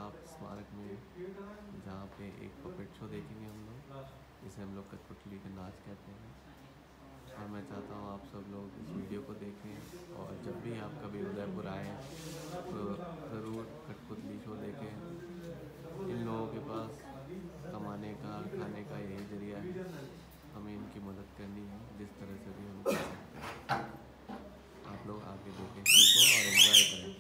तालाब स्मारक में, जहाँ पे एक पपेट शो देखेंगे हम लोग, जिसे हम लोग कठपुतली के नाच कहते हैं। और मैं चाहता हूँ आप सब लोग इस वीडियो को देखें और जब भी आप कभी उदयपुर आएँ तो ज़रूर कठपुतली शो देखें। इन लोगों के पास कमाने का, खाने का यही जरिया है, हमें इनकी मदद करनी है जिस तरह से भी हम कर सकते हैं। आप लोग आगे देखें शो को और एंजॉय करें।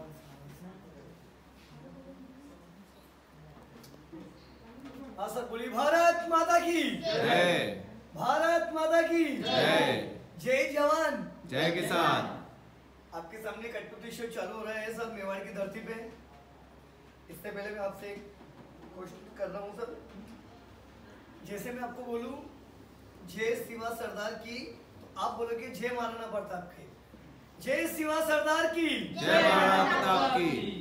हाँ सर, बोली भारत माता की जय। भारत माता की जय। जय जवान जय किसान। आपके सामने कठपुतली शो चालू हो रहा है सर, मेवाड़ की धरती पे। इससे पहले मैं आपसे एक क्वेश्चन कर रहा हूँ सर। जैसे मैं आपको बोलूं जय शिवा सरदार की, तो आप बोलोगे जय महाराणा प्रताप की। जय शिवा सरदार की, जय महाराणा प्रताप की।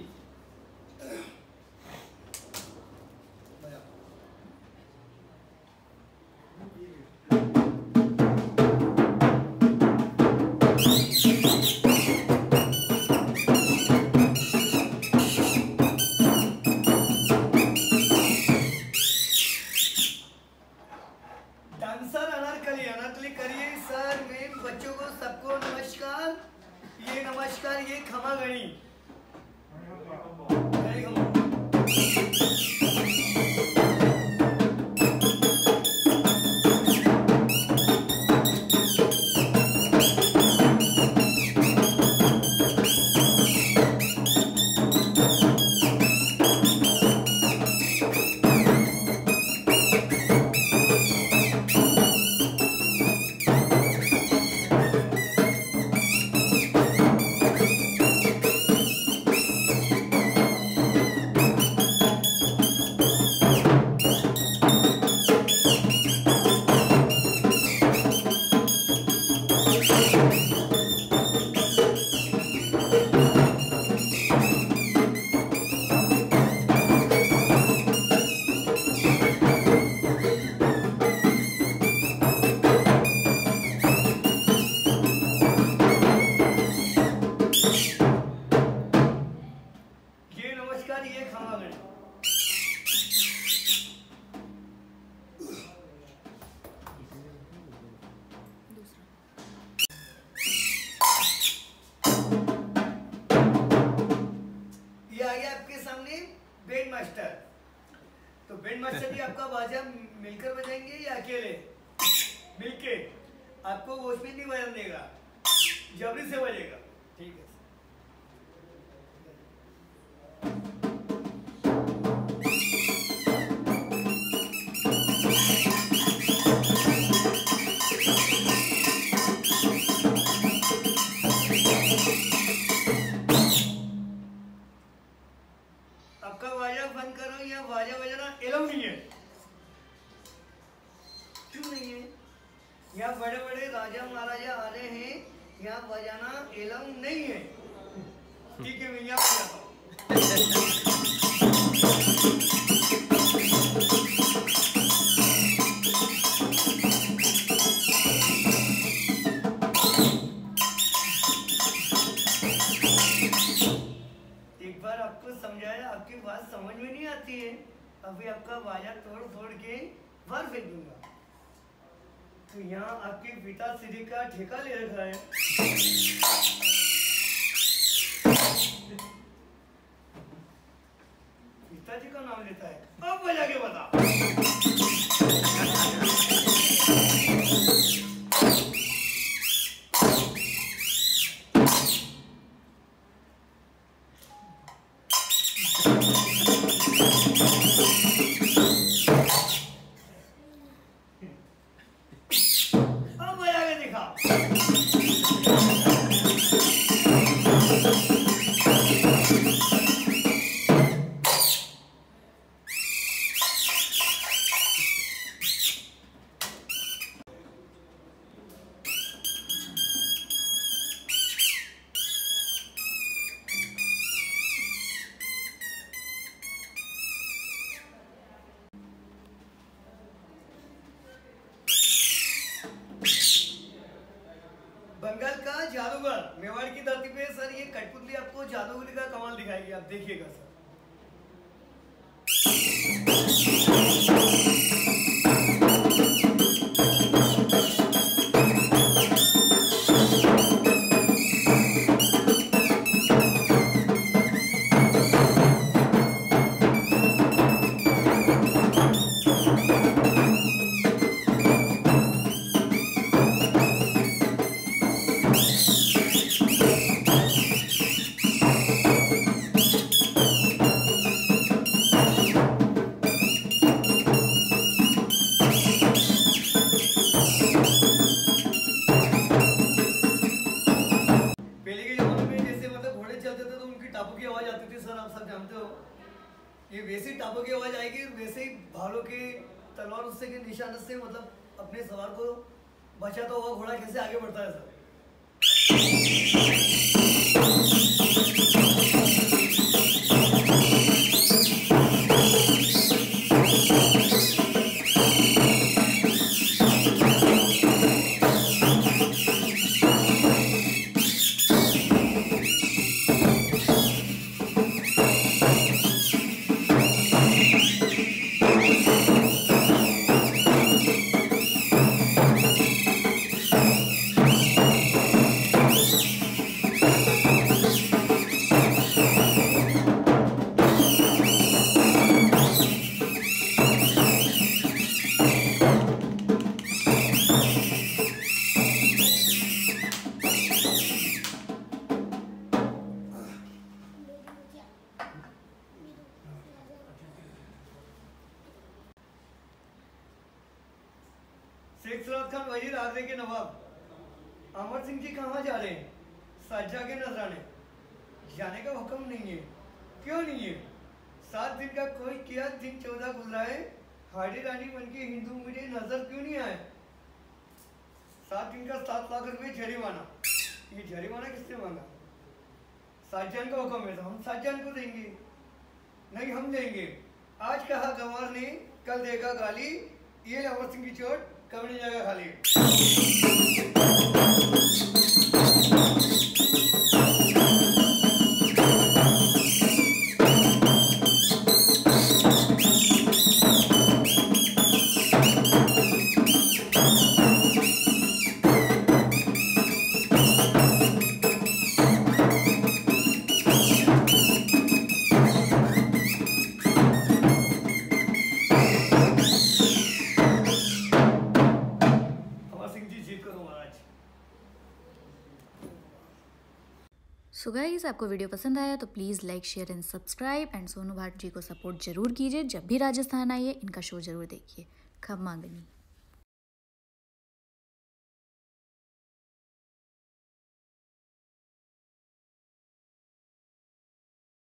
डांसर अनारकली अनारकली करिए सर। मेन बच्चों को सबको नमस्कार। ये नमस्कार, ये खमा गणी। ये खमा गणी। ये आ गया आपके सामने बैंड मास्टर। तो बैंड मास्टर जी आपका बाजा मिलकर बजाएंगे या अकेले? मिलके। आपको वॉचमैन नहीं बजाने देगा, जबरी से बजेगा। ठीक है। आपका बाजा बंद करो, या बाजा बजाना एलाउ नहीं है। क्यों नहीं है? यहाँ बड़े बड़े राजा महाराजा आ रहे हैं, यहाँ बजाना एलाउ नहीं है। ठीक है, मैं यहाँ बजाता हूँ। एक बार आपको समझाया, आपकी बात समझ में नहीं आती है। अभी आपका बाजा तोड़ फोड़ के बाहर फेंक दूंगा। तो यहाँ आपके पिताश्री का ठेका ले रखा है। पिताजी का नाम लेता है। अब बजा के बता। अब बजा के दिखा। बंगाल का जादूगर, मेवाड़ की धरती पे सर ये कठपुतली आपको जादूगरी का कमाल दिखाएगी। आप देखिएगा सर। लो, ये वैसी टापों की आवाज आएगी, वैसे ही भालों के तलवार उससे के निशान से मतलब अपने सवार को बचाता हुआ घोड़ा कैसे आगे बढ़ता है सर। शेख सराद खान वजीर आगरे के नवाब अमर सिंह जी कहाँ जा रहे हैं? साजा के नजराने जाने का हुक्म नहीं है। क्यों नहीं है? 7 दिन का कोई किया दिन 14 गुजरा है, हाडी रानी बन के हिंदू मुझे नजर क्यों नहीं आए? 7 दिन का 7 लाख रुपए जरिमाना। ये जरिमाना किसने मांगा? साजान का हुक्म है तो हम साजान को देंगे, नहीं हम देंगे। आज कहा गंवार ने, कल देगा गाली, ये अमर सिंह की चोट कब नहीं जाएगा खाली। सो गाइस, आपको वीडियो पसंद आया तो please like share and subscribe and Sonu Bhat ji को सपोर्ट जरूर कीजिए। जब भी राजस्थान आइए इनका शो जरूर देखिए। खम्मा गनी।